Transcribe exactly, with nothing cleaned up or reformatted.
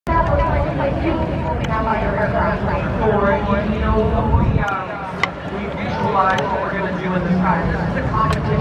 You know, we, um, we visualize what we're going to do in this time. This is a competition.